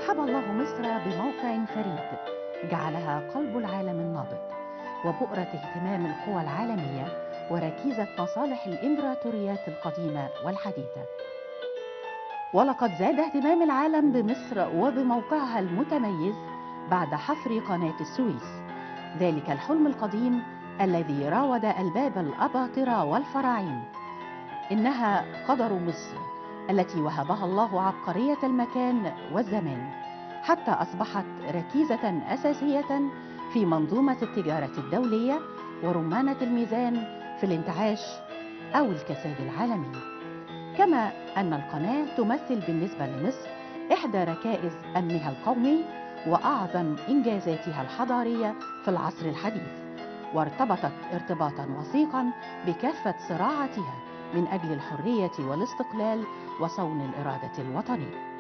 رحب الله مصر بموقع فريد جعلها قلب العالم النابض وبؤرة اهتمام القوى العالمية وركيزة مصالح الإمبراطوريات القديمة والحديثة. ولقد زاد اهتمام العالم بمصر وبموقعها المتميز بعد حفر قناة السويس، ذلك الحلم القديم الذي راود ألباب الأباطرة والفراعين. إنها قدر مصر التي وهبها الله عبقرية المكان والزمان حتى أصبحت ركيزة أساسية في منظومة التجارة الدولية ورمانة الميزان في الانتعاش أو الكساد العالمي. كما أن القناة تمثل بالنسبة لمصر إحدى ركائز أمنها القومي وأعظم إنجازاتها الحضارية في العصر الحديث، وارتبطت ارتباطا وثيقا بكافة صراعاتها من أجل الحرية والاستقلال وصون الإرادة الوطنية.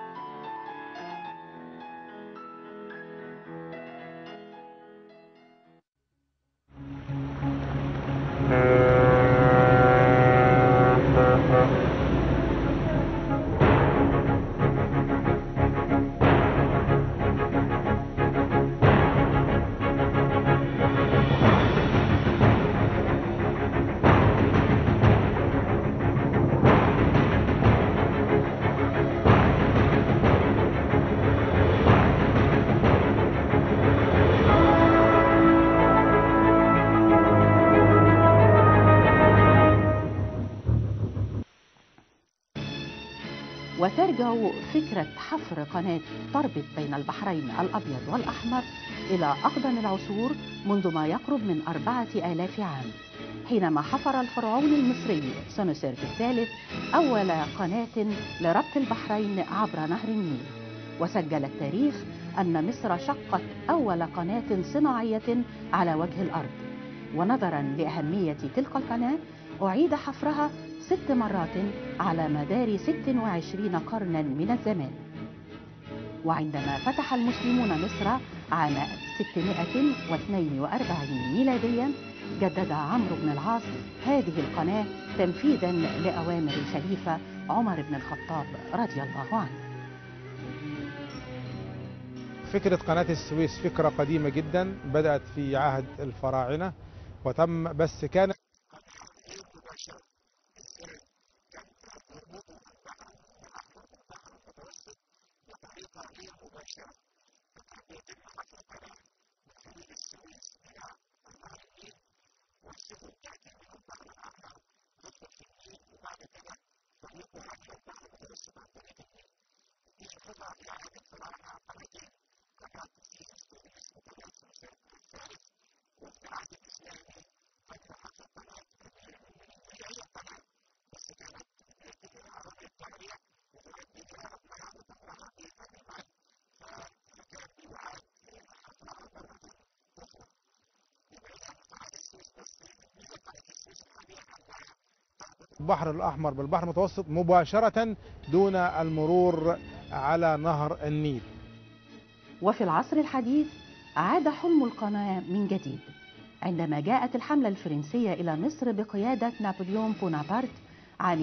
وترجع فكرة حفر قناة تربط بين البحرين الأبيض والأحمر إلى أقدم العصور، منذ ما يقرب من 4000 عام، حينما حفر الفرعون المصري سنوسرت الثالث أول قناة لربط البحرين عبر نهر النيل. وسجل التاريخ أن مصر شقت أول قناة صناعية على وجه الأرض، ونظرا لأهمية تلك القناة أعيد حفرها 6 مرات على مدار 26 قرنا من الزمان. وعندما فتح المسلمون مصر عام 642 ميلاديا، جدد عمرو بن العاص هذه القناة تنفيذا لأوامر الخليفة عمر بن الخطاب رضي الله عنه. فكرة قناة السويس فكرة قديمة جدا، بدأت في عهد الفراعنة وتم، بس كانت البحر الأحمر بالبحر المتوسط مباشرة دون المرور على نهر النيل. وفي العصر الحديث عاد حلم القناة من جديد عندما جاءت الحملة الفرنسية إلى مصر بقيادة نابليون بونابرت عام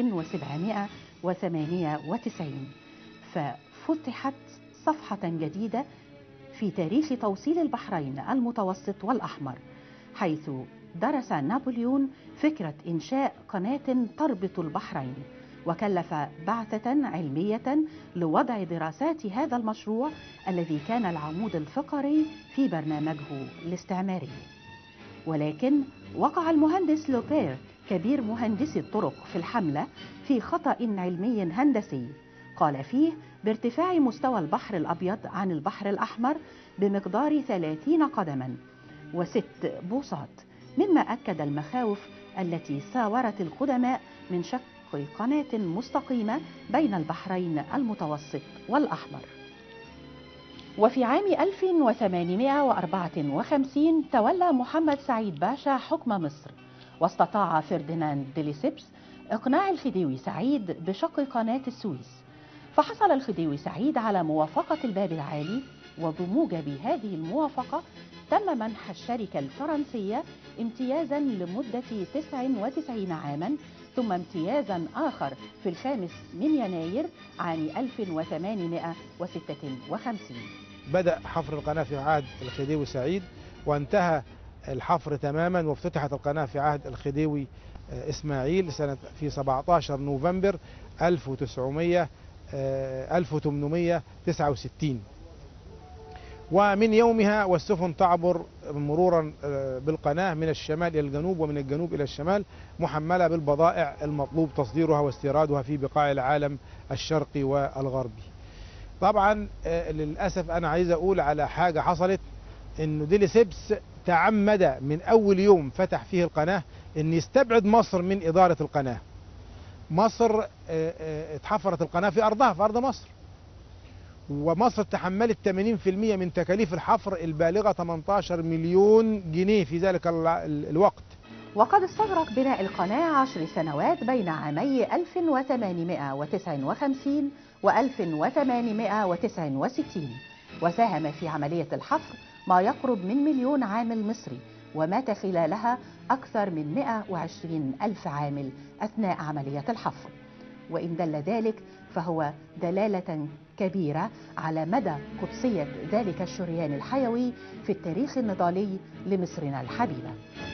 1798، ففتحت صفحة جديدة في تاريخ توصيل البحرين المتوسط والأحمر، حيث درس نابليون فكرة إنشاء قناة تربط البحرين، وكلف بعثة علمية لوضع دراسات هذا المشروع الذي كان العمود الفقري في برنامجه الاستعماري. ولكن وقع المهندس لوبير كبير مهندسي الطرق في الحملة في خطأ علمي هندسي قال فيه بارتفاع مستوى البحر الأبيض عن البحر الأحمر بمقدار 30 قدما و6 بوصات، مما أكد المخاوف التي ساورت القدماء من شق قناة مستقيمة بين البحرين المتوسط والأحمر. وفي عام 1854 تولى محمد سعيد باشا حكم مصر، واستطاع فرديناند دي ليسيبس إقناع الخديوي سعيد بشق قناة السويس، فحصل الخديوي سعيد على موافقة الباب العالي، وبموجب هذه الموافقة تم منح الشركة الفرنسية امتيازا لمدة 99 عاما ثم امتيازا آخر في 5 من يناير عام 1856. بدأ حفر القناة في عهد الخديوي سعيد، وانتهى الحفر تماما وافتتحت القناة في عهد الخديوي إسماعيل في 17 نوفمبر 1869. ومن يومها والسفن تعبر مرورا بالقناة من الشمال إلى الجنوب ومن الجنوب إلى الشمال، محملة بالبضائع المطلوب تصديرها واستيرادها في بقاع العالم الشرقي والغربي. طبعا للأسف أنا عايز أقول على حاجة حصلت، إنه ديليسيبس تعمد من أول يوم فتح فيه القناة إن يستبعد مصر من إدارة القناة. مصر اتحفرت القناة في أرضها، في أرض مصر، ومصر تحملت 80% من تكاليف الحفر البالغة 18 مليون جنيه في ذلك الوقت. وقد استغرق بناء القناة 10 سنوات بين عامي 1859 و 1869، وساهم في عملية الحفر ما يقرب من 1,000,000 عامل مصري، ومات خلالها أكثر من 120 ألف عامل أثناء عملية الحفر. وإن دل ذلك فهو دلالة كبيرة على مدى قدسية ذلك الشريان الحيوي في التاريخ النضالي لمصرنا الحبيبة.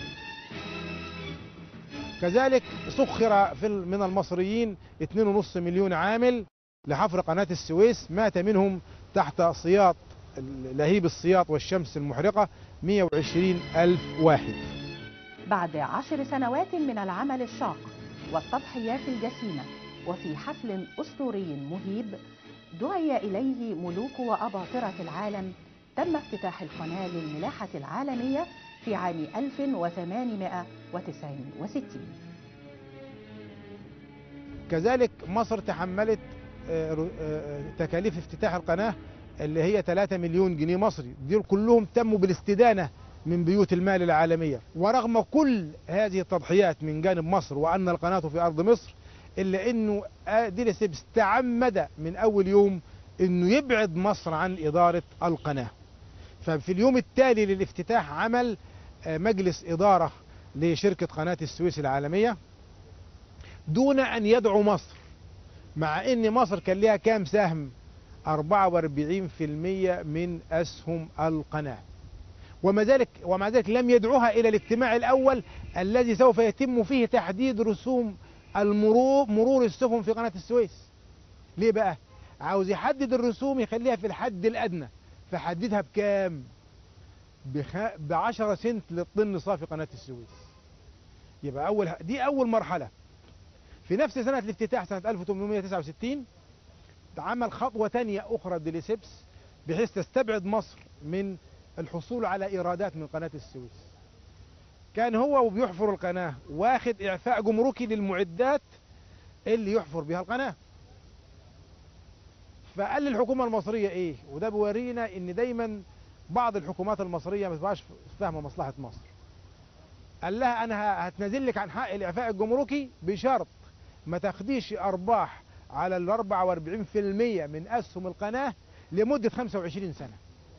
كذلك سخر من المصريين 2.5 مليون عامل لحفر قناة السويس، مات منهم تحت سياط لهيب السياط والشمس المحرقة 120 ألف واحد. بعد 10 سنوات من العمل الشاق والتضحيات الجسيمة، وفي حفل أسطوري مهيب دعي إليه ملوك وأباطرة العالم، تم افتتاح القناة للملاحة العالمية في عام 1869. كذلك مصر تحملت تكاليف افتتاح القناة اللي هي 3 مليون جنيه مصري، دول كلهم تموا بالاستدانة من بيوت المال العالمية. ورغم كل هذه التضحيات من جانب مصر وأن القناة في أرض مصر، إلا أنه ديليسيبس تعمد من أول يوم أنه يبعد مصر عن إدارة القناة. ففي اليوم التالي للافتتاح عمل مجلس إدارة لشركة قناة السويس العالمية دون أن يدعو مصر، مع أن مصر كان لها كام سهم؟ 44% من أسهم القناة، ومع ذلك لم يدعوها إلى الاجتماع الأول الذي سوف يتم فيه تحديد رسوم مرور السفن في قناة السويس. ليه بقى؟ عاوز يحدد الرسوم يخليها في الحد الأدنى، فحددها بكام؟ ب10 سنت للطن صافي قناة السويس. يبقى دي أول مرحلة. في نفس سنة الافتتاح سنة 1869 عمل خطوة تانية أخرى ديليسيبس بحيث تستبعد مصر من الحصول على إيرادات من قناة السويس. كان هو وبيحفر القناة واخد إعفاء جمركي للمعدات اللي يحفر بها القناة. فقال للحكومة المصرية إيه؟ وده بيورينا إن دايما بعض الحكومات المصرية ما تبقاش فاهمة مصلحة مصر. قال لها أنا هتنزل لك عن حق الإعفاء الجمركي بشرط ما تاخديش أرباح على 44% من أسهم القناة لمدة 25 سنة.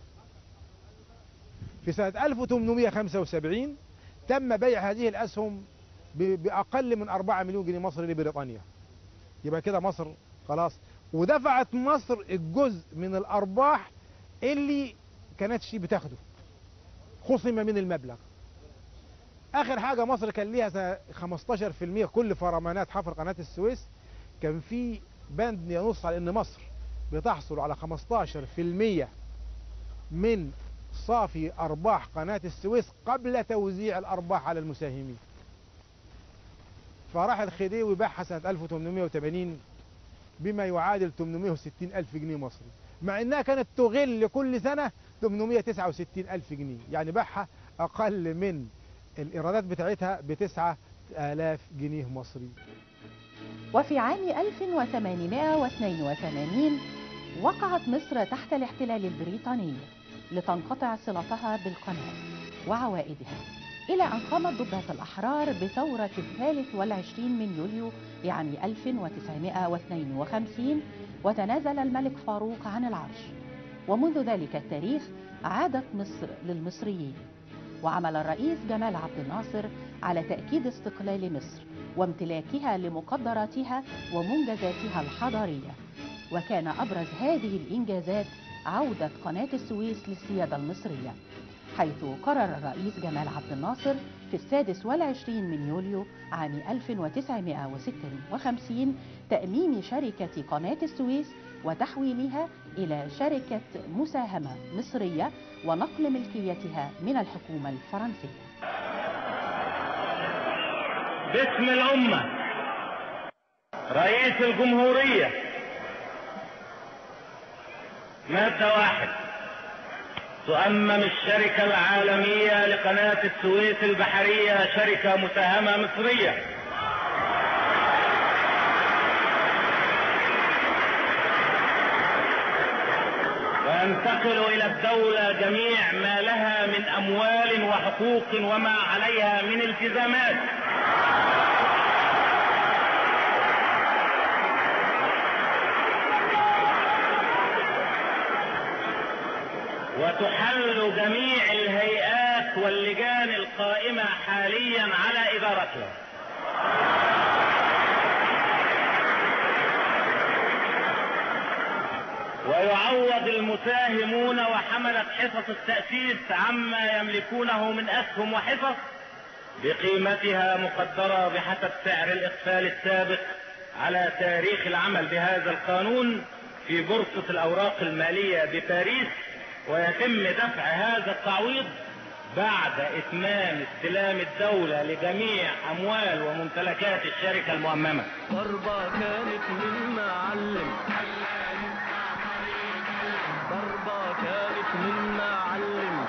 في سنة 1875 تم بيع هذه الأسهم بأقل من 4 مليون جنيه مصري لبريطانيا. يبقى كده مصر خلاص، ودفعت مصر الجزء من الأرباح اللي كانتش بتاخده، خصم من المبلغ. آخر حاجة مصر كان ليها 15% كل فرمانات حفر قناة السويس، كان في بند ينص على إن مصر بتحصل على 15% من صافي أرباح قناة السويس قبل توزيع الأرباح على المساهمين. فراح الخديوي باعها سنة 1880 بما يعادل 860 ألف جنيه مصري، مع إنها كانت تغل كل سنة 869 ألف جنيه، يعني باعها أقل من الإيرادات بتاعتها ب9,000 جنيه مصري. وفي عام 1882 وقعت مصر تحت الاحتلال البريطاني لتنقطع صلتها بالقناة وعوائدها، إلى أن قامت ضباط الأحرار بثورة 23 من يوليو لعام 1952 وتنازل الملك فاروق عن العرش. ومنذ ذلك التاريخ عادت مصر للمصريين، وعمل الرئيس جمال عبد الناصر على تأكيد استقلال مصر وامتلاكها لمقدراتها ومنجزاتها الحضارية. وكان أبرز هذه الإنجازات عودة قناة السويس للسيادة المصرية، حيث قرر الرئيس جمال عبد الناصر في 26 من يوليو عام 1956 تأميم شركة قناة السويس وتحويلها إلى شركة مساهمة مصرية ونقل ملكيتها من الحكومة الفرنسية. باسم الأمة رئيس الجمهورية. مادة 1: تؤمم الشركة العالمية لقناة السويس البحرية شركة مساهمة مصرية. وينتقل إلى الدولة جميع ما لها من أموال وحقوق وما عليها من التزامات. وتحل جميع الهيئات واللجان القائمة حاليا على إدارتها. ويعوض المساهمون وحملة حصص التأسيس عما يملكونه من أسهم وحصص بقيمتها مقدرة بحسب سعر الإقفال السابق على تاريخ العمل بهذا القانون في بورصة الأوراق المالية بباريس. ويتم دفع هذا التعويض بعد إتمام استلام الدولة لجميع أموال وممتلكات الشركة المؤممة. ضربة كانت من معلم، ضربة كانت من معلم،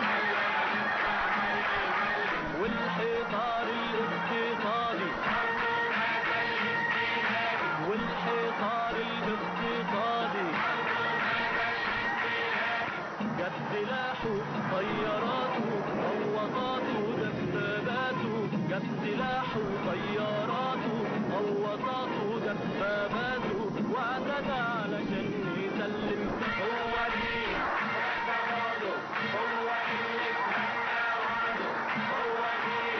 والحيطان الاقتصادي، والحيطان الاقتصادي جاب سلاحه طياراته غواصاته دباباته، جاب سلاحه طياراته غواصاته دباباته، واعتدى علشان يسلم. هو دي هو اللي هو دي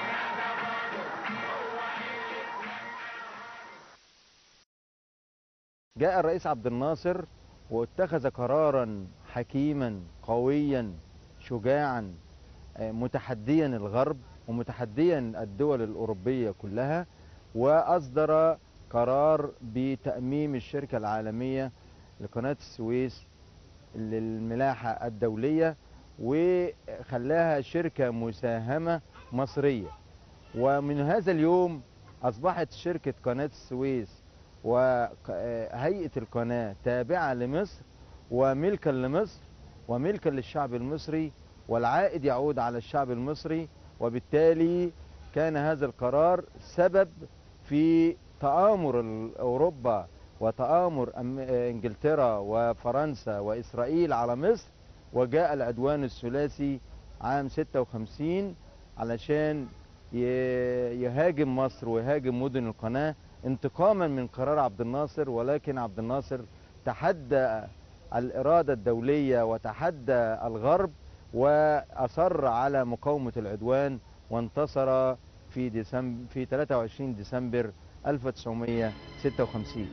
جاء الرئيس عبد الناصر واتخذ قرارا حكيما قويا شجاعا متحديا الغرب ومتحديا الدول الأوروبية كلها، وأصدر قرار بتأميم الشركة العالمية لقناة السويس للملاحة الدولية وخلاها شركة مساهمة مصرية. ومن هذا اليوم أصبحت شركة قناة السويس وهيئة القناة تابعة لمصر وملكا لمصر وملكا للشعب المصري، والعائد يعود على الشعب المصري. وبالتالي كان هذا القرار سبب في تآمر أوروبا وتآمر إنجلترا وفرنسا وإسرائيل على مصر، وجاء العدوان الثلاثي عام 56 علشان يهاجم مصر ويهاجم مدن القناة انتقاما من قرار عبد الناصر. ولكن عبد الناصر تحدى الإرادة الدولية وتحدى الغرب وأصر على مقاومة العدوان وانتصر في 23 ديسمبر 1956.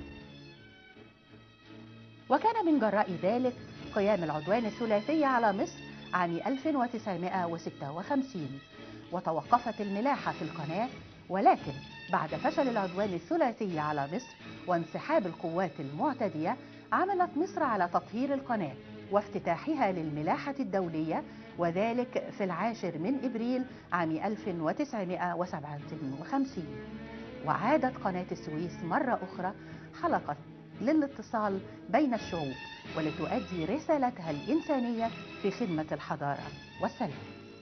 وكان من جراء ذلك قيام العدوان الثلاثي على مصر عام 1956 وتوقفت الملاحة في القناة. ولكن بعد فشل العدوان الثلاثي على مصر وانسحاب القوات المعتدية عملت مصر على تطهير القناة وافتتاحها للملاحة الدولية، وذلك في 10 من إبريل عام 1957. وعادت قناة السويس مرة أخرى حلقة للاتصال بين الشعوب ولتؤدي رسالتها الإنسانية في خدمة الحضارة والسلام.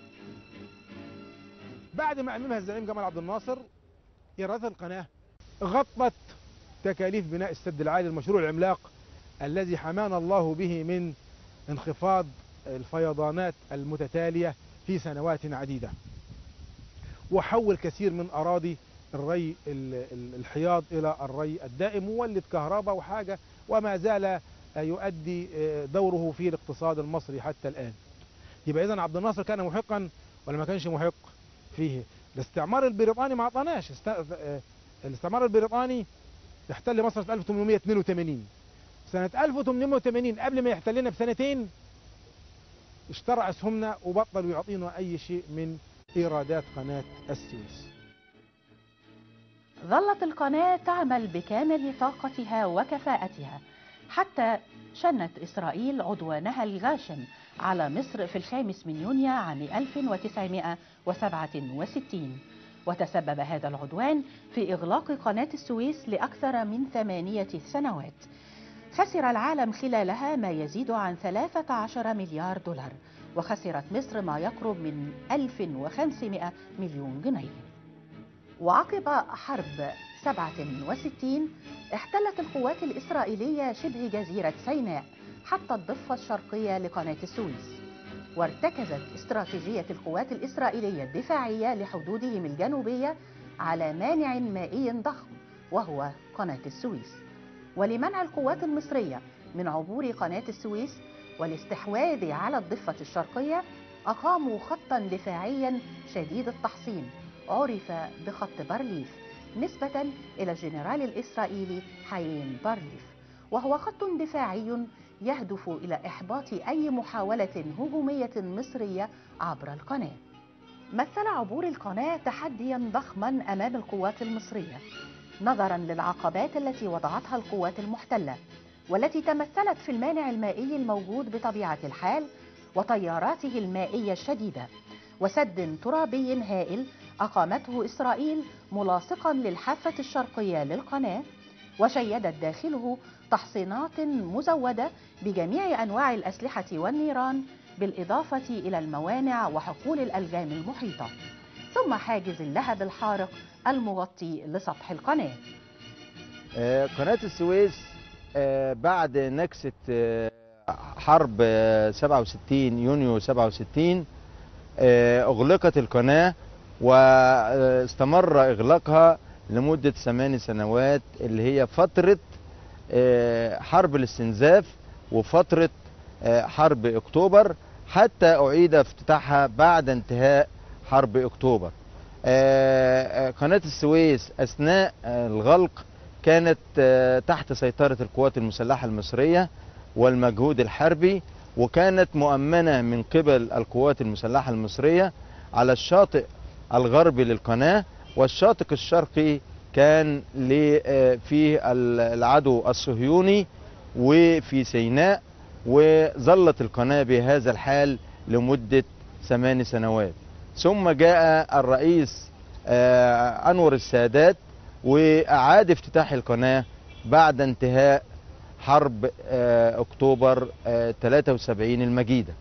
بعد ما أممها الزعيم جمال عبد الناصر إيرادات القناة غطت تكاليف بناء السد العالي، المشروع العملاق الذي حمانا الله به من انخفاض الفيضانات المتتالية في سنوات عديدة، وحول كثير من أراضي الري الحياض إلى الري الدائم، وولد كهرباء وحاجة، وما زال يؤدي دوره في الاقتصاد المصري حتى الآن. يبقى إذن عبد الناصر كان محقا ولا ما كانش محق فيه؟ الاستعمار البريطاني ما عطاناش الاستعمار البريطاني احتل مصر سنة 1882. سنة 1880 قبل ما يحتلنا بسنتين اشترى أسهمنا وبطلوا يعطينا أي شيء من إيرادات قناة السويس. ظلت القناة تعمل بكامل طاقتها وكفاءتها حتى شنت إسرائيل عدوانها الغاشم على مصر في 5 يونيو عام 1967، وتسبب هذا العدوان في إغلاق قناة السويس لأكثر من 8 سنوات. خسر العالم خلالها ما يزيد عن 13 مليار دولار، وخسرت مصر ما يقرب من 1500 مليون جنيه. وعقب حرب 67 احتلت القوات الإسرائيلية شبه جزيرة سيناء حتى الضفة الشرقية لقناة السويس، وارتكزت استراتيجية القوات الإسرائيلية الدفاعية لحدودهم الجنوبية على مانع مائي ضخم وهو قناة السويس. ولمنع القوات المصرية من عبور قناة السويس والاستحواذ على الضفة الشرقية أقاموا خطا دفاعيا شديد التحصين عرف بخط بارليف نسبة إلى الجنرال الإسرائيلي حايم بارليف، وهو خط دفاعي يهدف إلى إحباط أي محاولة هجومية مصرية عبر القناة. مثل عبور القناة تحديا ضخما أمام القوات المصرية نظرا للعقبات التي وضعتها القوات المحتلة، والتي تمثلت في المانع المائي الموجود بطبيعة الحال وتياراته المائية الشديدة، وسد ترابي هائل أقامته إسرائيل ملاصقا للحافة الشرقية للقناة، وشيدت داخله تحصينات مزودة بجميع أنواع الأسلحة والنيران، بالإضافة إلى الموانع وحقول الألجام المحيطة، ثم حاجز اللهب الحارق المغطي لسطح القناة. قناة السويس بعد نكسة حرب 67 يونيو 67 أغلقت القناة، واستمر إغلاقها لمدة 8 سنوات، اللي هي فترة حرب الاستنزاف وفترة حرب أكتوبر، حتى أعيد افتتاحها بعد انتهاء حرب أكتوبر. قناة السويس أثناء الغلق كانت تحت سيطرة القوات المسلحة المصرية والمجهود الحربي، وكانت مؤمنة من قبل القوات المسلحة المصرية على الشاطئ الغربي للقناة، والشاطئ الشرقي كان فيه العدو الصهيوني وفي سيناء. وظلت القناة بهذا الحال لمدة 8 سنوات، ثم جاء الرئيس أنور السادات وأعاد افتتاح القناة بعد انتهاء حرب أكتوبر 73 المجيدة.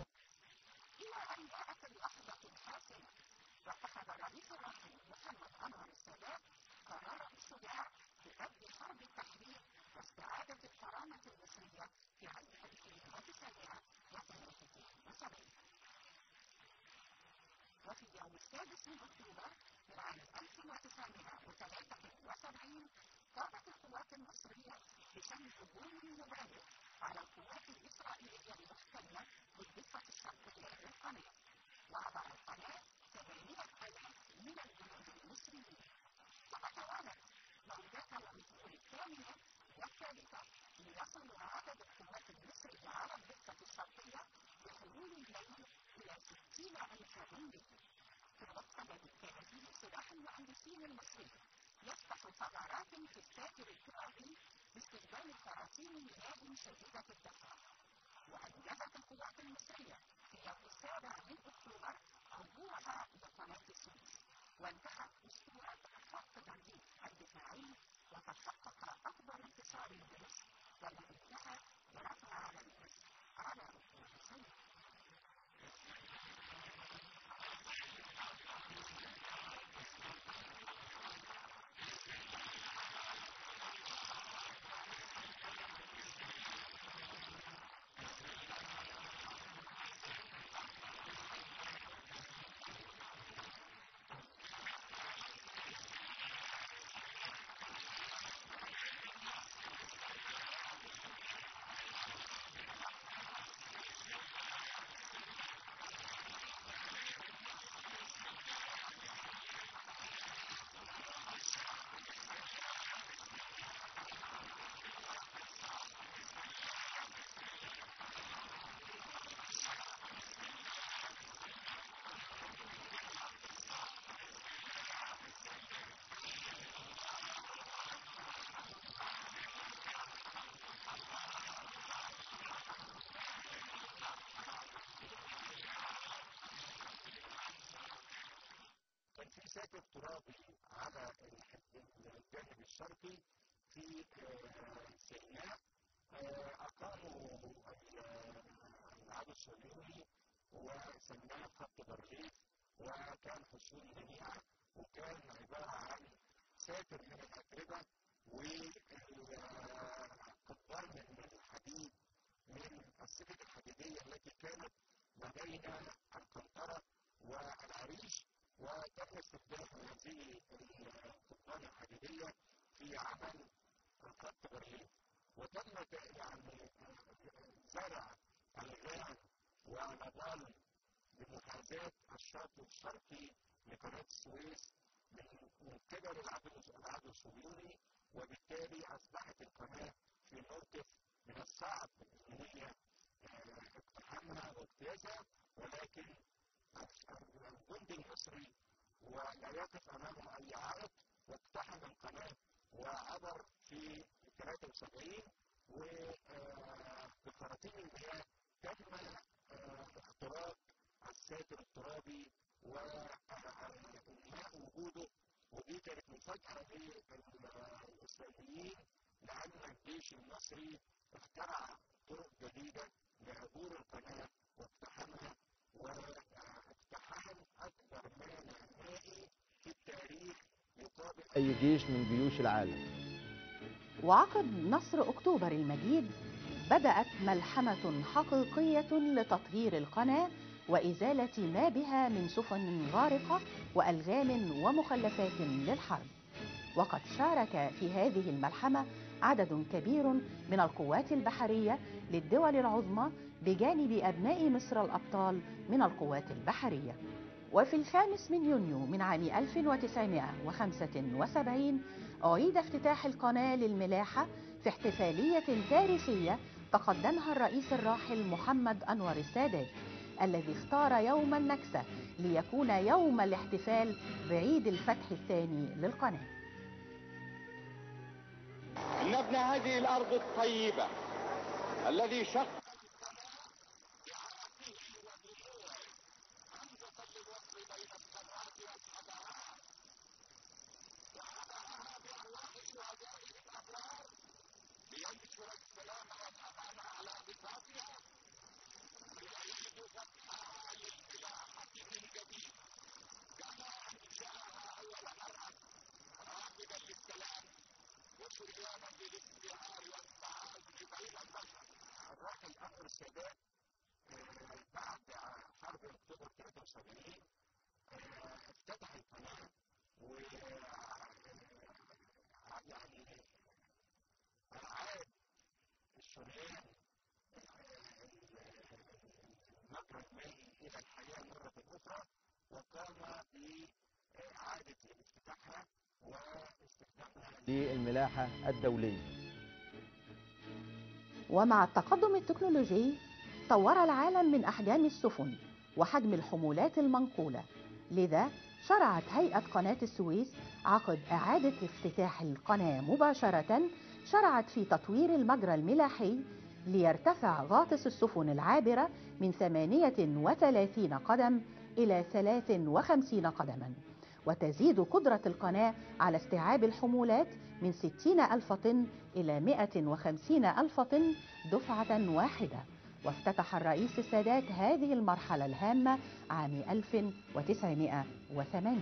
الترابي على الجانب الشرقي في سيناء. أقاموا العدو الصهيوني وسماه خط بارليف، وكان حصون منيعة، وكان عبارة عن ساتر من الأتربة وقضبان من الحديد من السكك الحديدية التي كانت ما بين القنطرة والعريش، وتم استخدام هذه القضبان الحديدية في عمل خط بارليف. وتم يعني زرع ألغام ونضال بمحاذاة الشاطئ الشرقي لقناة السويس من قبل العدو الصهيوني، وبالتالي أصبحت القناة في موقف من الصعب إن هي اقتحامها واجتيازها، ولكن الجندي المصري ولا يقف أمامه أي عائق، واقتحم القناة وعبر في 73، وبخراطيم المياه تم اختراق الساتر الترابي وإنهاء وجوده. ودي كانت مفاجأة للإسرائيليين، لأن الجيش المصري اخترع طرق جديدة لعبور القناة واقتحامها، واقتحام أكبر مانع مائي في التاريخ يقابل أي جيش من جيوش العالم. وعقب نصر أكتوبر المجيد بدأت ملحمة حقيقية لتطهير القناة وإزالة ما بها من سفن غارقة وألغام ومخلفات للحرب. وقد شارك في هذه الملحمة عدد كبير من القوات البحرية للدول العظمى بجانب أبناء مصر الأبطال من القوات البحرية. وفي 5 يونيو من عام 1975 أعيد افتتاح القناة للملاحة في احتفالية تاريخية تقدمها الرئيس الراحل محمد أنور السادات، الذي اختار يوم النكسة ليكون يوم الاحتفال بعيد الفتح الثاني للقناة. إن ابن هذه الأرض الطيبة الذي شق الراحل أنور السادات بعد حرب أكتوبر 73 افتتح القناة، ويعني أعاد الشريان المجرى المائي إلى الحياة مرة أخرى، وقام بإعادة افتتاحها واستخدامها للملاحة الدولية. ومع التقدم التكنولوجي طور العالم من أحجام السفن وحجم الحمولات المنقولة، لذا شرعت هيئة قناة السويس عقب إعادة افتتاح القناة مباشرة شرعت في تطوير المجرى الملاحي ليرتفع غاطس السفن العابرة من 38 قدم إلى 53 قدما، وتزيد قدرة القناة على استيعاب الحمولات من 60,000 طن إلى 150,000 طن دفعة واحدة. وافتتح الرئيس السادات هذه المرحلة الهامة عام 1980.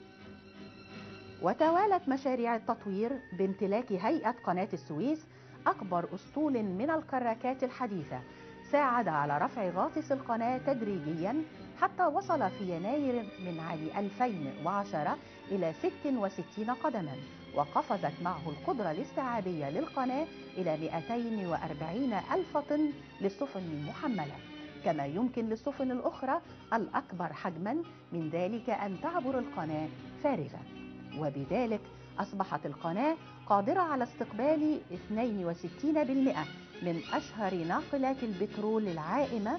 وتوالت مشاريع التطوير بامتلاك هيئة قناة السويس أكبر أسطول من الكراكات الحديثة ساعد على رفع غاطس القناة تدريجيا حتى وصل في يناير من عام 2010 إلى 66 قدما، وقفزت معه القدرة الاستيعابية للقناة إلى 240,000 طن للسفن المحملة، كما يمكن للسفن الأخرى الأكبر حجما من ذلك أن تعبر القناة فارغة. وبذلك أصبحت القناة قادرة على استقبال 62% من أشهر ناقلات البترول العائمة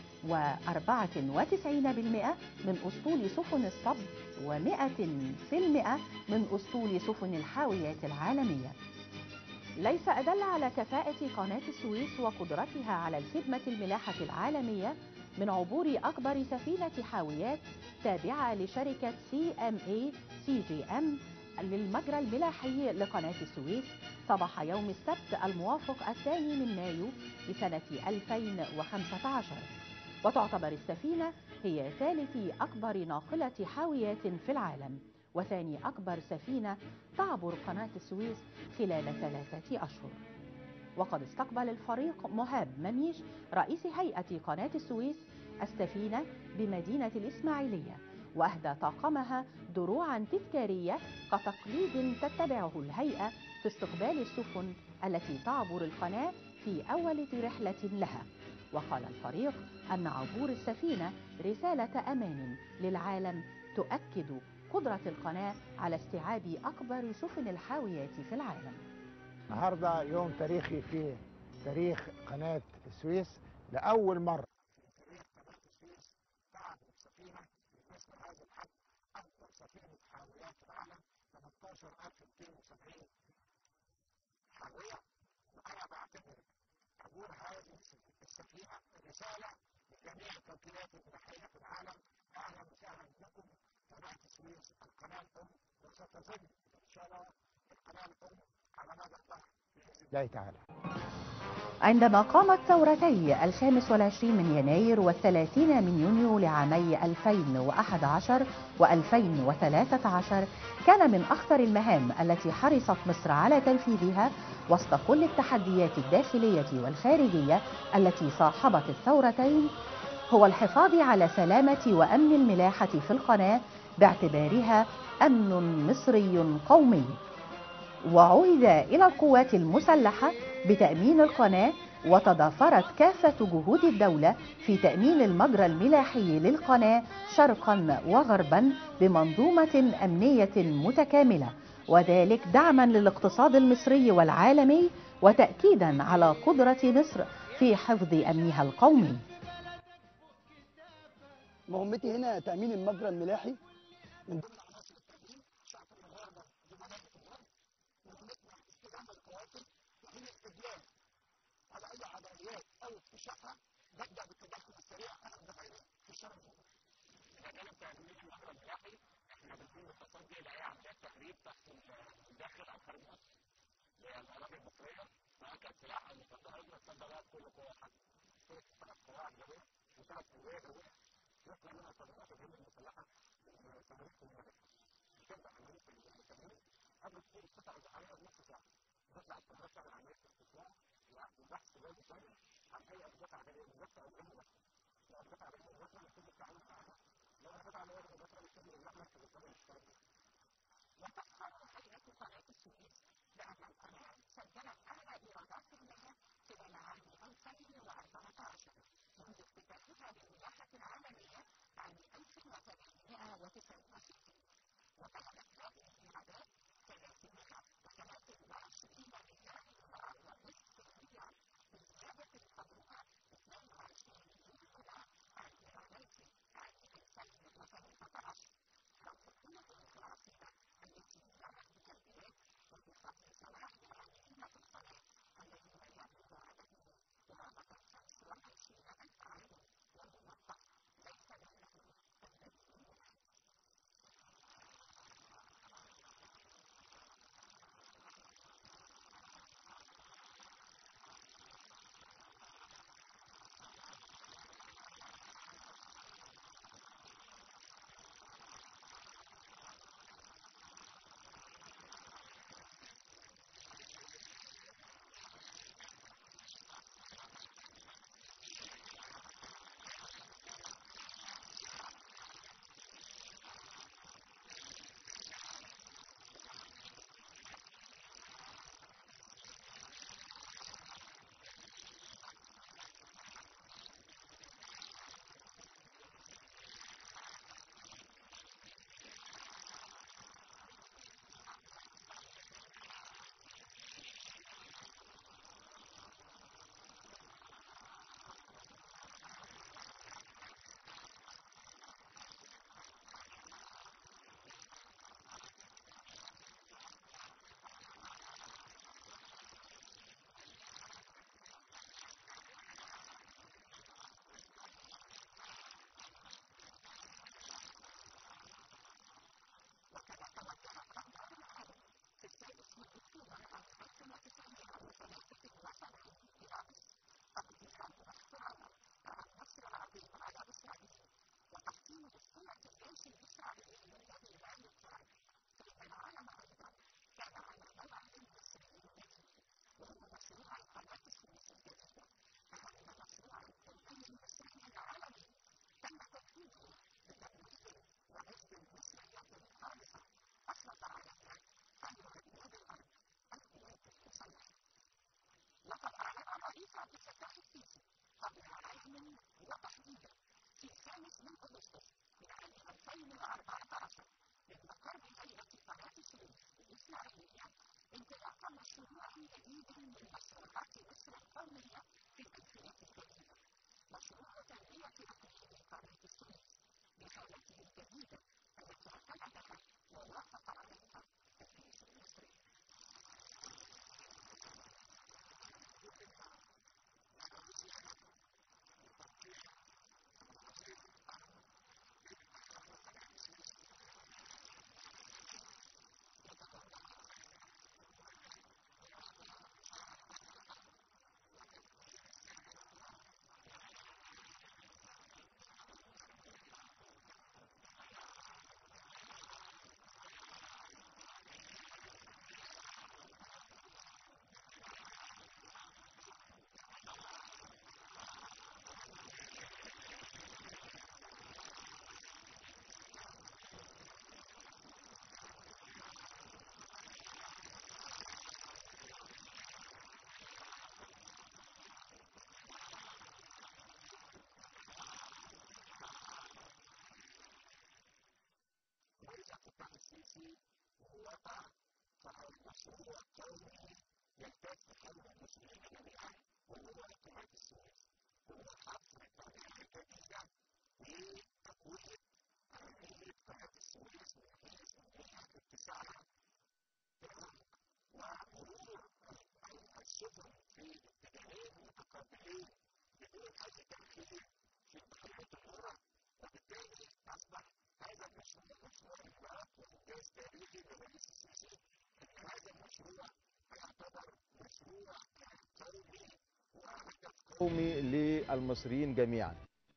و94% من أسطول سفن الصب و100% من أسطول سفن الحاويات العالمية. ليس أدل على كفاءة قناة السويس وقدرتها على الخدمة الملاحة العالمية من عبور أكبر سفينة حاويات تابعة لشركة CMA CGM للمجرى الملاحي لقناة السويس صباح يوم السبت الموافق 2 مايو لسنة 2015. وتعتبر السفينة هي ثالث أكبر ناقلة حاويات في العالم وثاني أكبر سفينة تعبر قناة السويس خلال 3 أشهر. وقد استقبل الفريق مهاب مميش رئيس هيئة قناة السويس السفينة بمدينة الإسماعيلية، وأهدى طاقمها دروعا تذكارية كتقليد تتبعه الهيئة في استقبال السفن التي تعبر القناة في أول رحلة لها. وقال الفريق أن عبور السفينة رسالة أمان للعالم تؤكد قدرة القناة على استيعاب أكبر سفن الحاويات في العالم. النهارده يوم تاريخي في تاريخ قناة السويس. لأول مرة في تاريخ قناة السويس تعبر سفينة بمثل هذا الحجم، أكبر سفينة حاويات في العالم 18270 حاوية. وأنا بعتبر عبور هذه السفينة رسالة لجميع التوكيلات الملاحية في العالم. أهلا وسهلا بكم قناة السويس، القناة الأم، وستظل إن شاء الله القناة الأم على مدى الدهر بإذن الله تعالى. عندما قامت ثورتي 25 من يناير و30 من يونيو لعامي 2011 و2013 كان من أخطر المهام التي حرصت مصر على تنفيذها وسط كل التحديات الداخلية والخارجية التي صاحبت الثورتين هو الحفاظ على سلامة وأمن الملاحة في القناة باعتبارها أمن مصري قومي. وعهد إلى القوات المسلحة بتأمين القناة، وتضافرت كافة جهود الدولة في تأمين المجرى الملاحي للقناة شرقا وغربا بمنظومة أمنية متكاملة، وذلك دعما للاقتصاد المصري والعالمي وتأكيدا على قدرة مصر في حفظ أمنها القومي. مهمتي هنا تأمين المجرى الملاحي من ضمن عناصر التأمين شرط المغاربة زملاء الكبار. مهمتنا استدعاء القوافل وحين استدلال على أي عمليات أو اكتشافها نبدأ بالتدخل السريع على الدفع في الشرق الأوسط. إذا كان تأمين المجرى الملاحي احنا بنكون التصدي لأي عمليات تهريب تحت الداخل أو خارج مصر للأراضي المصرية، سواء كان سلاح أو مخدرات والصادرات كل قوة حد. 3 قواعد جوية و3 قوية جوية يطلع منها صادرات الجيش المسلحة صواريخ ومدافع. بتبدأ عملية التمرين قبل دخول القطع البحرية بنص ساعة. بتطلع الصادرات تعمل عملية استطلاع والبحث جوي ثاني عن أي أسباب عملية مدافع أو غير مدافع. لو أسباب عملية مدافع يتم التعامل معها، لو أسباب عملية غير مدافع يتم النقل في الإطار الاشتراكي. وتفخر هيئة قناة السويس بأن القناة سجلت أعلى إيرادات لها خلال عام 2014 منذ افتتاحها للملاحة العالمية عام 1869، وبلغت هذه الإيرادات 323 مليار دولار ونصف مليار بزيادة قدرها 22 مليون عن إيرادات عام 2013 رغم كل الانخراطات التي جرت بتلبية وبفضل صلاح العاملين في القناة الذين يبلغ عددهم قرابة 25,000 عامل وموظف ليس لهم تدريب قومي للمصريين جميعا.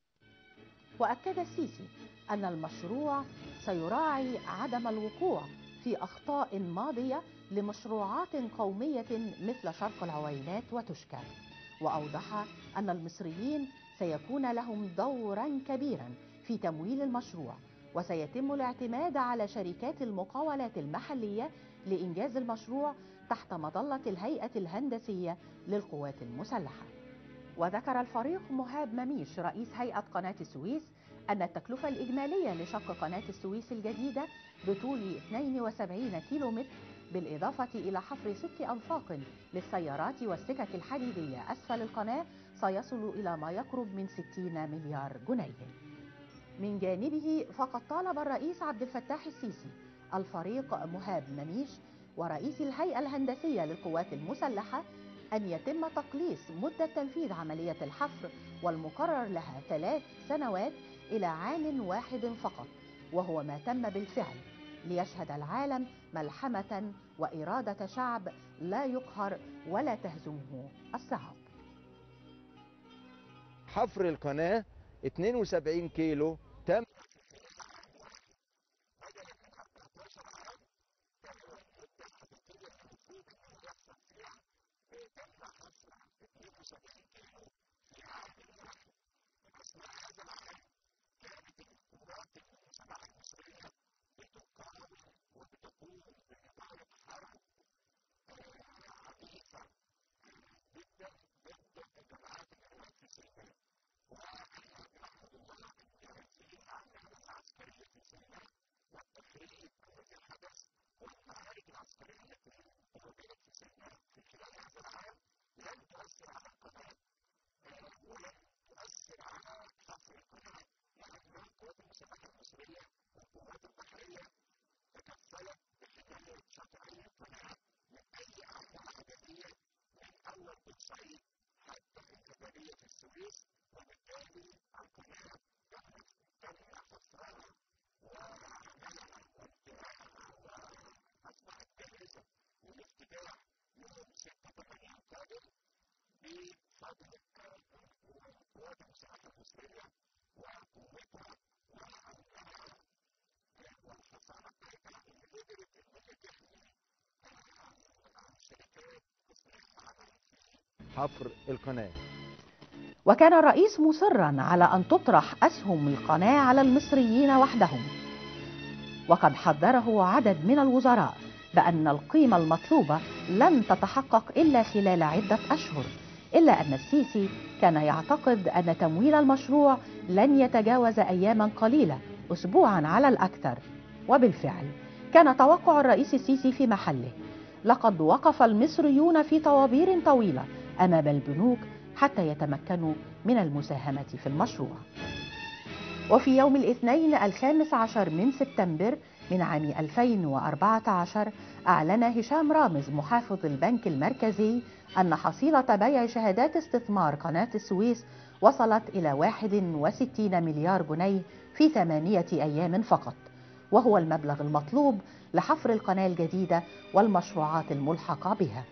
وأكد السيسي أن المشروع سيراعي عدم الوقوع في أخطاء ماضية لمشروعات قومية مثل شرق العوينات وتشكى، وأوضح أن المصريين سيكون لهم دورا كبيرا في تمويل المشروع، وسيتم الاعتماد على شركات المقاولات المحلية لإنجاز المشروع تحت مظلة الهيئة الهندسية للقوات المسلحة. وذكر الفريق مهاب مميش رئيس هيئة قناة السويس أن التكلفة الإجمالية لشق قناة السويس الجديدة بطول 72 كيلومتر بالإضافة إلى حفر 6 أنفاق للسيارات والسكك الحديدية أسفل القناة سيصل إلى ما يقرب من 60 مليار جنيه. من جانبه فقد طالب الرئيس عبد الفتاح السيسي الفريق مهاب مميش ورئيس الهيئة الهندسية للقوات المسلحة أن يتم تقليص مدة تنفيذ عملية الحفر والمقرر لها 3 سنوات إلى عام واحد فقط، وهو ما تم بالفعل، ليشهد العالم ملحمة وإرادة شعب لا يقهر ولا تهزمه الصعاب. حفر القناة 72 كيلو تم حفر القناة. وكان الرئيس مصرا على أن تطرح أسهم القناة على المصريين وحدهم، وقد حذره عدد من الوزراء بأن القيمة المطلوبة لن تتحقق إلا خلال عدة أشهر، إلا أن السيسي كان يعتقد أن تمويل المشروع لن يتجاوز أياما قليلة، أسبوعا على الأكثر. وبالفعل كان توقع الرئيس السيسي في محله. لقد وقف المصريون في طوابير طويلة أمام البنوك حتى يتمكنوا من المساهمة في المشروع. وفي يوم الاثنين 15 من سبتمبر من عام 2014 أعلن هشام رامز محافظ البنك المركزي أن حصيلة بيع شهادات استثمار قناة السويس وصلت إلى 61 مليار جنيه في 8 أيام فقط، وهو المبلغ المطلوب لحفر القناة الجديدة والمشروعات الملحقة بها.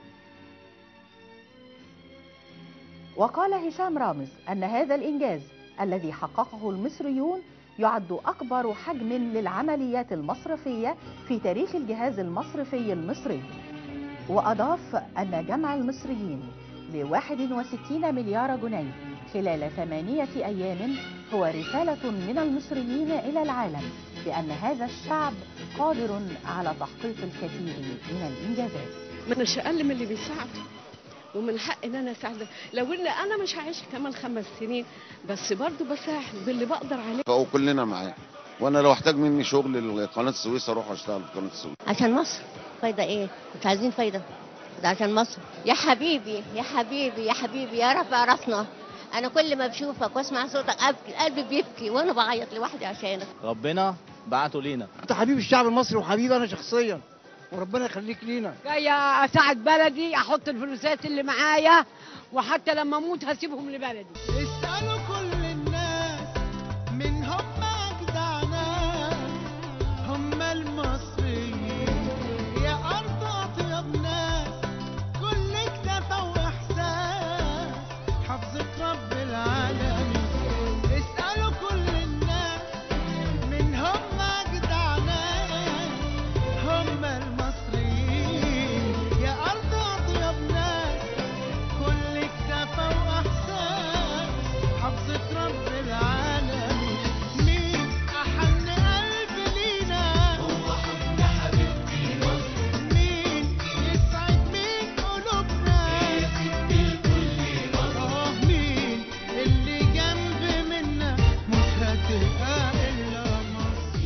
وقال هشام رامز أن هذا الإنجاز الذي حققه المصريون يعد أكبر حجم للعمليات المصرفية في تاريخ الجهاز المصرفي المصري. وأضاف أن جمع المصريين ل 61 مليار جنيه خلال 8 أيام هو رسالة من المصريين إلى العالم بأن هذا الشعب قادر على تحقيق الكثير من الإنجازات. مش أقل من اللي بيساعده، ومن حق ان انا اساعده، لو ان انا مش هعيش كمان 5 سنين بس برضو بساعد باللي بقدر عليه. وكلنا معاه، وانا لو احتاج مني شغل لقناه السويس اروح اشتغل في قناه السويس. عشان مصر. فايده ايه؟ مش عايزين فايده، ده عشان مصر. يا حبيبي يا حبيبي يا حبيبي يا رفع راسنا، انا كل ما بشوفك واسمع صوتك قلبي بيبكي وانا بعيط لوحدي عشانك. ربنا بعته لينا. انت حبيب الشعب المصري وحبيبي انا شخصيا، وربنا يخليك لينا. جايه اساعد بلدي، احط الفلوسات اللي معايا، وحتى لما اموت هسيبهم لبلدي. اسالوا كل الناس من هم اجدع ناس، هم المصريين يا ارض اطيب ناس، كل اكتفى واحساس حفظة رب العالمين. اسالوا كل الناس من هم اجدع ناس، هم المصريين يا أرض أطيب ناس، كل اكتفى وأحساس حفظة رب العالمين. مين أحن قلب لينا هو حب حبيبتي مصر، مين يسعد مين قلوبنا هي ست الكل مصر، مين اللي جنب منا مش هتبقى إلا مصر.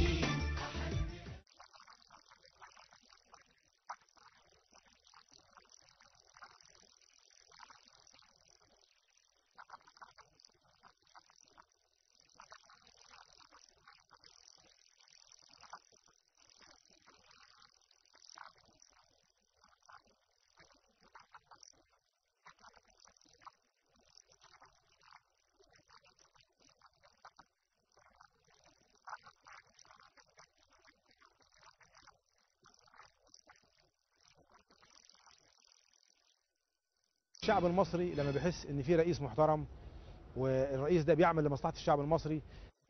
الشعب المصري لما بيحس ان في رئيس محترم والرئيس ده بيعمل لمصلحة الشعب المصري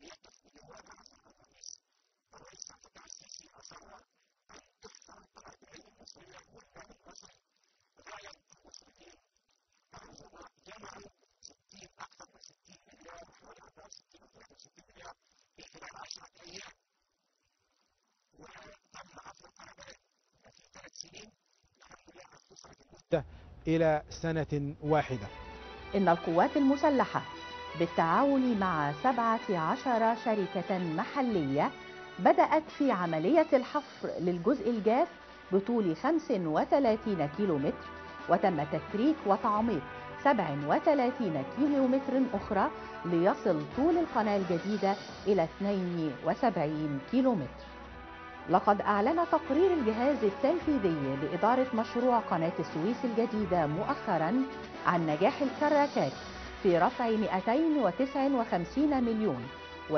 إلى سنة واحدة. إن القوات المسلحة بالتعاون مع 17 شركة محلية بدأت في عملية الحفر للجزء الجاف بطول 35 كيلومتر، وتم تكريك وتعميق 37 كيلومتر أخرى ليصل طول القناة الجديدة إلى 72 كيلومتر. لقد أعلن تقرير الجهاز التنفيذي لإدارة مشروع قناة السويس الجديدة مؤخرا عن نجاح الكراكات في رفع 259 مليون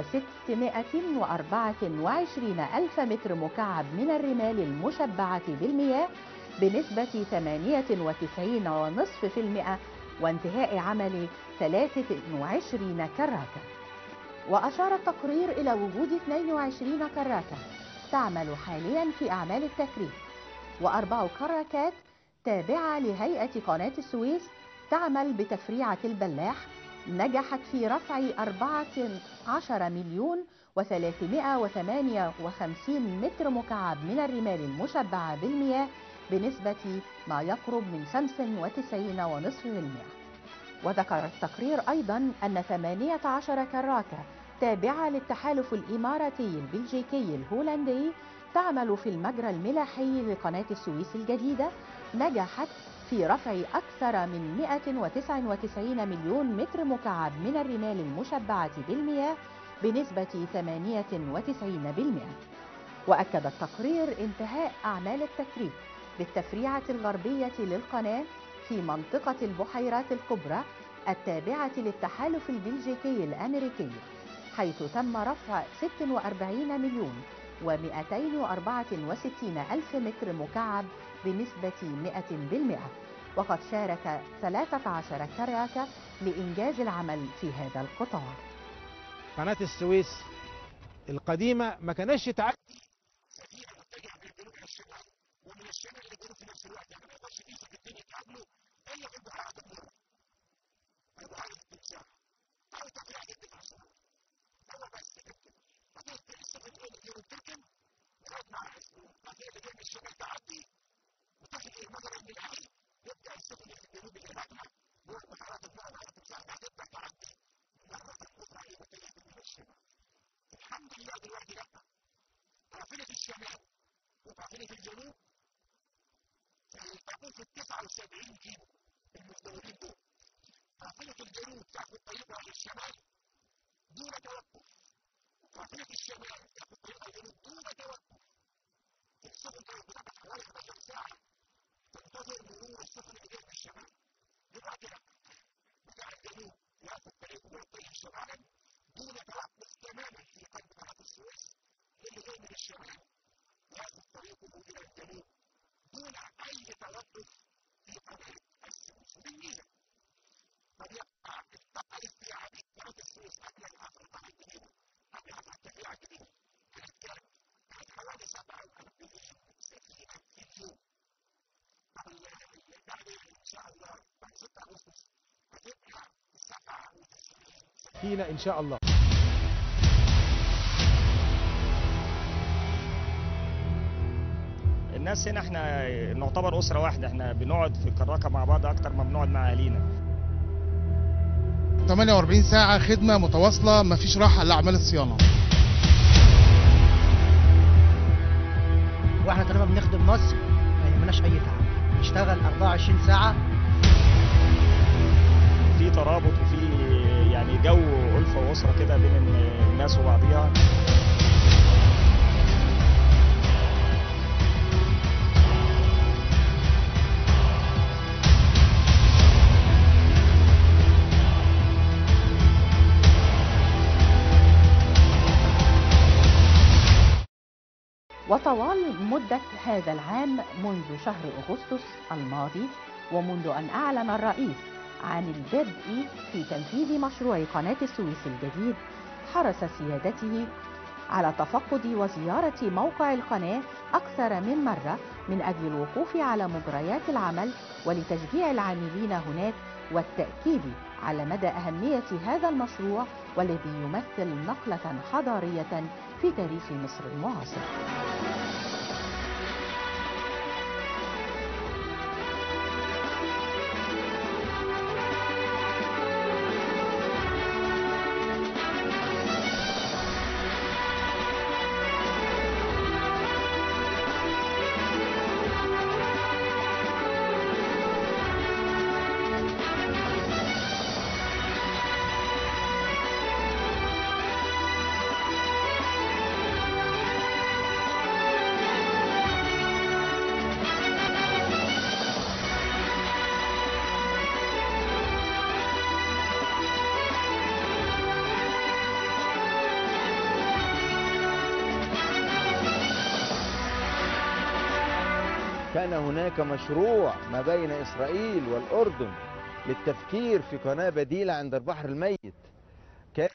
و624 ألف متر مكعب من الرمال المشبعة بالمياه بنسبة 98.5%، وانتهاء عمل 23 كراكة. وأشار التقرير إلى وجود 22 كراكة تعمل حاليا في أعمال التكريك، و4 كراكات تابعة لهيئة قناة السويس تعمل بتفريعة البلاح نجحت في رفع 14,358 متر مكعب من الرمال المشبعة بالمياه بنسبة ما يقرب من 95.5%. وذكر التقرير أيضا أن 18 كراكة تابعة للتحالف الإماراتي البلجيكي الهولندي تعمل في المجرى الملاحي لقناة السويس الجديدة نجحت في رفع أكثر من 199 مليون متر مكعب من الرمال المشبعة بالمياه بنسبة 98%. وأكد التقرير انتهاء أعمال التكريك بالتفريعة الغربية للقناة في منطقة البحيرات الكبرى التابعة للتحالف البلجيكي الأمريكي، حيث تم رفع 46 مليون و264 ألف متر مكعب بنسبة 100%. وقد شارك 13 كراكة لإنجاز العمل في هذا القطاع. قناة السويس القديمة ما كانش تعدي ومن الشمال للجنوب في نفس الوقت، يعني ما يقدرش يمسك الدنيا تعمله الا بالبحيرات الكبرى. البحيرات التمساح او تفريعة الدفاع. هو بس كده. هتبقى لسه في طول اليوم تركن لغايه ما القضيه اللي جايه من الشمال تعدي وتاخد المجرى الملاحي، يبدا السفن اللي في الجنوب اللي راجعه يروح بحيرات الكبرى وبحيرات التمساح هتبدا تعدي مرة اخرى هي بتيجي من الشمال. الحمد لله دلوقتي لا. قافله الشمال وقافله الجنوب تقوم في 79 كيلو المزدوجين دول. قافلة الجنوب تاخد طريقها للشمال دون توقف. قافلة الشمال تاخد طريقها للجنوب دون توقف. السفن كانت بتاخد حوالي 11 ساعة تنتظر مرور السفن اللي جاية من الشمال. دلوقتي لا. بتاع الجنوب ياخد طريقه ويطير شمالا دون توقف تماما في قلب قناة السويس، اللي جاي من الشمال ياخد طريقه إلى الجنوب دون أي توقف في قناة السويس. بالميزة قد يقع التقاليد في عديد قناة السويس قبل الحفر بتاع الجديد، قبل حفر التفريعة الجديدة كانت حوالي 47 سفينة في اليوم. بعدين إن شاء الله بعد 6 أغسطس هتبقى 97 سفينة إن شاء الله. الناس هنا احنا نعتبر أسرة واحدة، احنا بنقعد في كراكة مع بعض أكتر ما بنقعد مع أهالينا. 48 ساعة خدمة متواصلة، مفيش راحة لأعمال الصيانة. واحنا طالما بنخدم مصر ما يهمناش أي تعب، نشتغل 24 ساعة. في ترابط وفي يعني جو ألفة وأسرة كده بين الناس وبعضيها. وطوال مدة هذا العام منذ شهر أغسطس الماضي ومنذ أن أعلن الرئيس عن البدء في تنفيذ مشروع قناة السويس الجديد، حرص سيادته على تفقد وزيارة موقع القناة أكثر من مرة من أجل الوقوف على مجريات العمل ولتشجيع العاملين هناك والتأكيد على مدى أهمية هذا المشروع والذي يمثل نقلة حضارية في تاريخ مصر المعاصر. كان هناك مشروع ما بين إسرائيل والأردن للتفكير في قناة بديلة عند البحر الميت. كان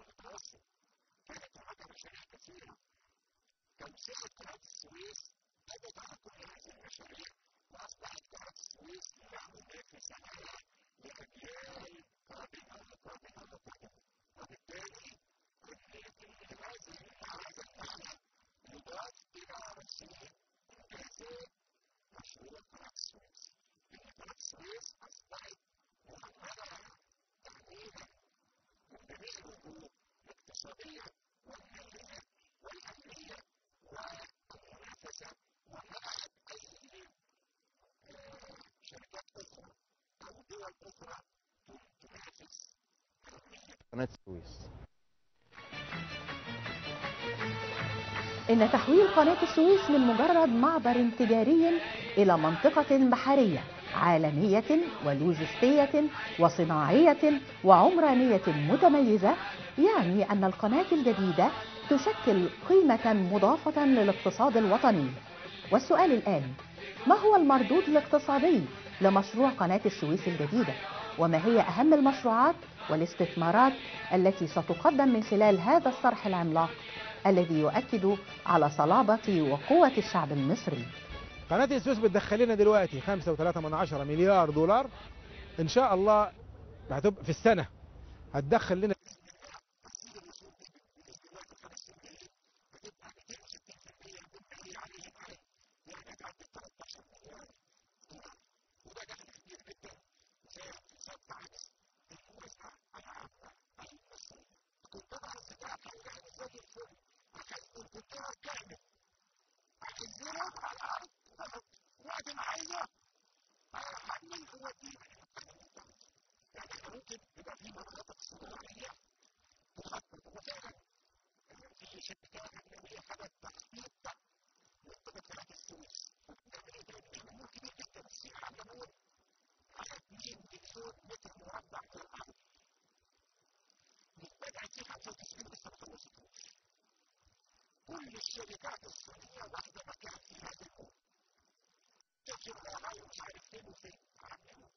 توسعة قناة السويس هذا ترك كل هذه المشاريع واصبحت قناه السويس يعني منافسه لاجيال قادمه وقادمه وقادمه. وبالتالي كل هذه هذا المعنى يضاف الى رسوم انجازات مشروع قناه السويس. ان قناه السويس اصبحت معبرا تحويلا من جميع الوجوه الاقتصاديه والماليه والامنيه والمنافسه، ومنعت اي شركات اخرى او دول اخرى تنافس قناة السويس. إن تحويل قناة السويس من مجرد معبر تجاري إلى منطقة بحرية عالمية ولوجستية وصناعية وعمرانية متميزة يعني أن القناة الجديدة تشكل قيمة مضافة للاقتصاد الوطني. والسؤال الآن: ما هو المردود الاقتصادي لمشروع قناة السويس الجديدة؟ وما هي أهم المشروعات والاستثمارات التي ستقدم من خلال هذا الصرح العملاق الذي يؤكد على صلابة وقوة الشعب المصري؟ قناة السويس بتدخل لنا دلوقتي 5.3 مليار دولار إن شاء الله هتبقى في السنة، هتدخل لنا كل الشركات الصينية واخدة مكان في هذا الكون. تجي وراها ومش عارف فين وفين عاملينه.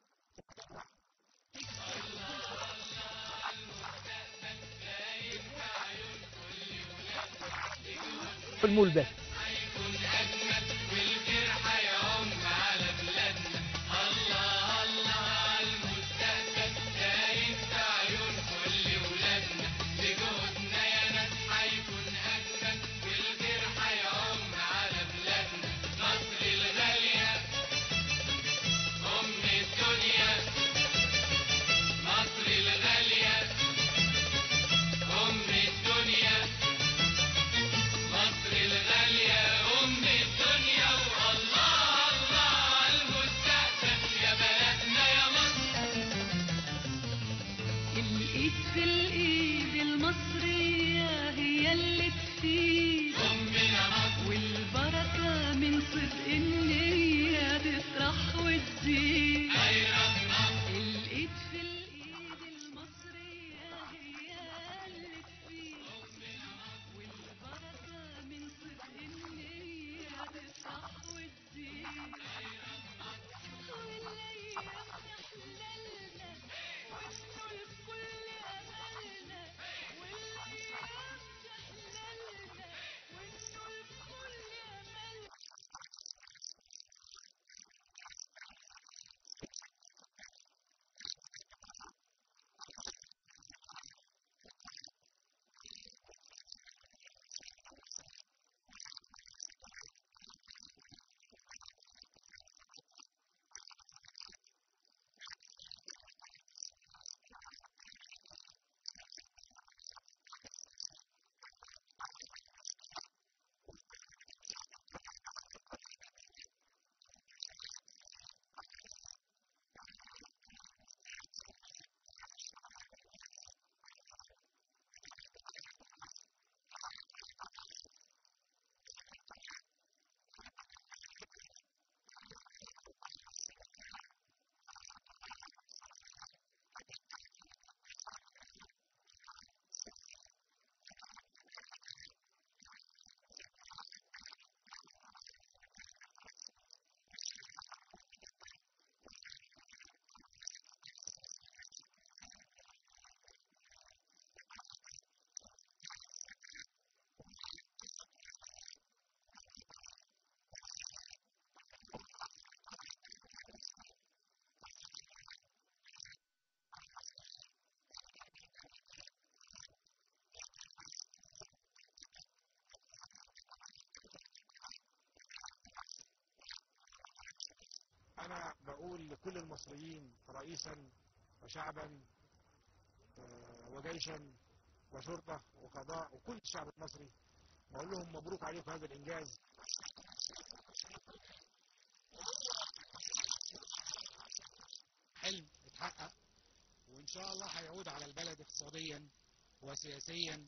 المول كل المصريين رئيسا وشعبا وجيشا وشرطة وقضاء وكل الشعب المصري، بقول لهم مبروك عليكم هذا الإنجاز. حلم اتحقق وإن شاء الله هيعود على البلد اقتصاديا وسياسيا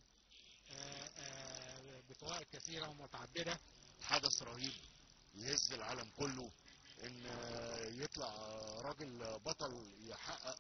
بفوائد كثيرة ومتعددة. حدث رهيب يهز العالم كله، ان يطلع راجل بطل يحقق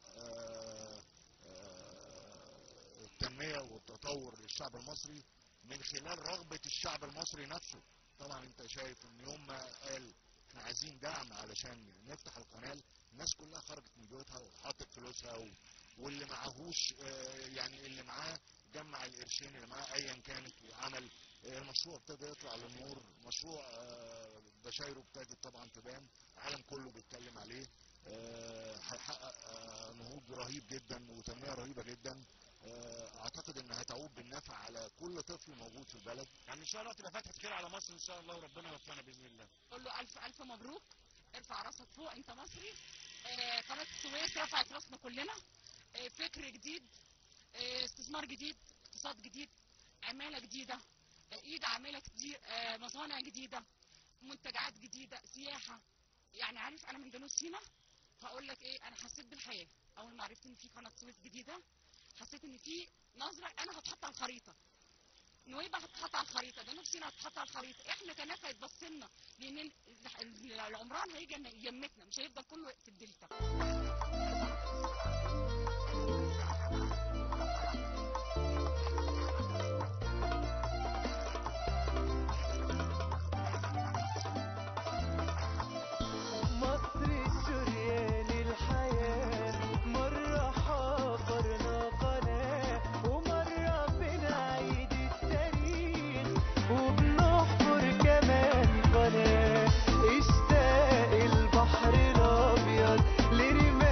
التنمية والتطور للشعب المصري من خلال رغبة الشعب المصري نفسه. طبعا انت شايف ان يوم ما قال احنا عايزين دعم علشان نفتح القناة، الناس كلها خرجت من بيوتها وحطت فلوسها، واللي معهوش يعني اللي معاه جمع القرشين اللي معاه ايا كانت وعمل. المشروع ابتدى يطلع للنور، مشروع بشايره ابتدت طبعا تبان، العالم كله بيتكلم عليه. هيحقق نهوض رهيب جدا وتنمية رهيبة جدا. اعتقد انها هتعود بالنفع على كل طفل موجود في البلد. يعني ان شاء الله تبقى فتحة خير على مصر ان شاء الله، وربنا يوفقنا باذن الله. قول له الف الف مبروك، ارفع راسك فوق، انت مصري. قناة السويس رفعت راسنا كلنا. فكر جديد، استثمار جديد، اقتصاد جديد، عمالة جديدة، ايد عاملة كتير، مصانع جديدة، منتجعات جديدة، سياحة. يعني عارف انا من جنوب سيناء هقول لك ايه، انا حسيت بالحياة اول ما عرفت ان في قناة سويس جديدة. حسيت ان في نظرة انا هتحط على الخريطة، نويبع هتتحط على الخريطة، جنوب سيناء هتتحط على الخريطة. احنا كناس هيتبص لنا، لان العمران هيجي يمتنا، مش هيفضل كله في الدلتا. اشتاق البحر الابيض لرمال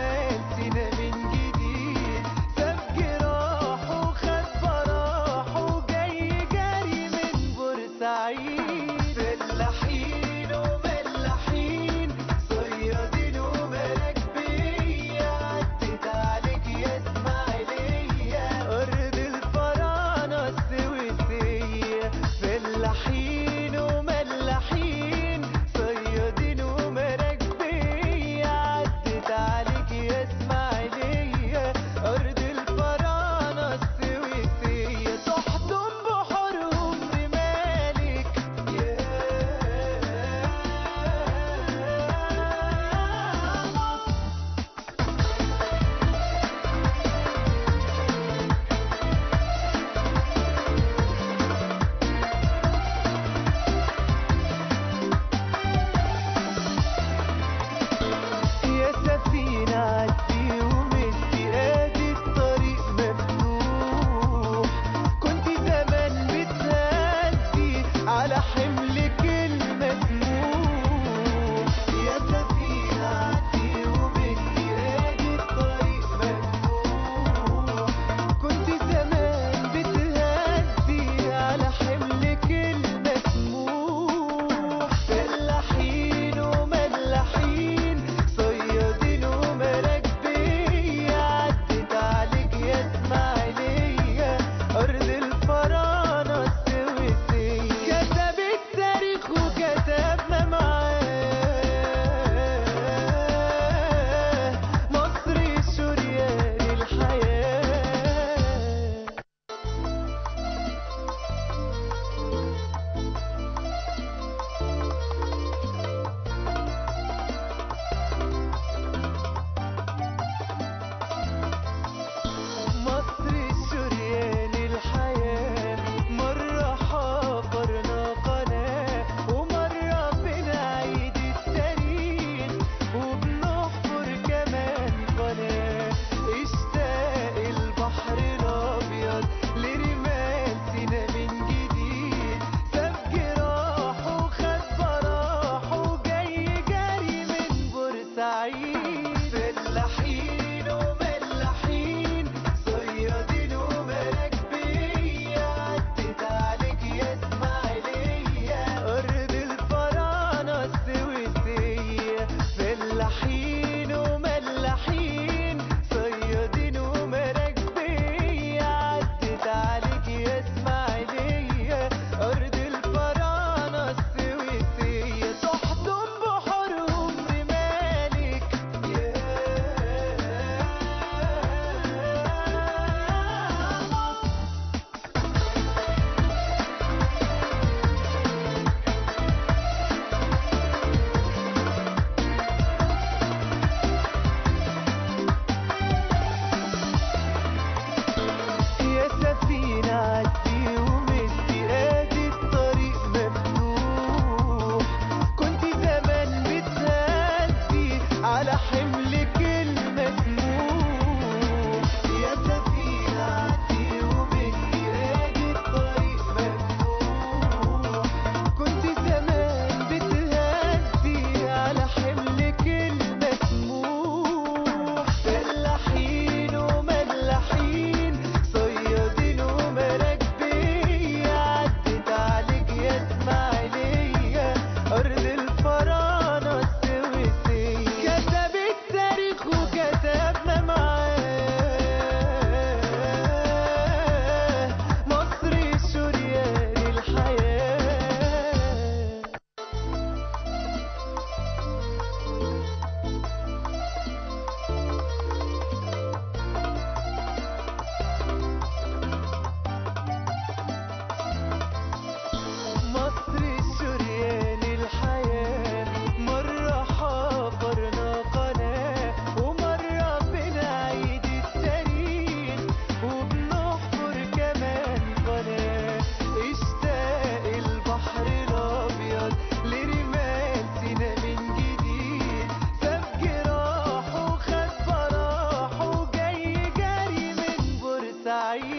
سعيد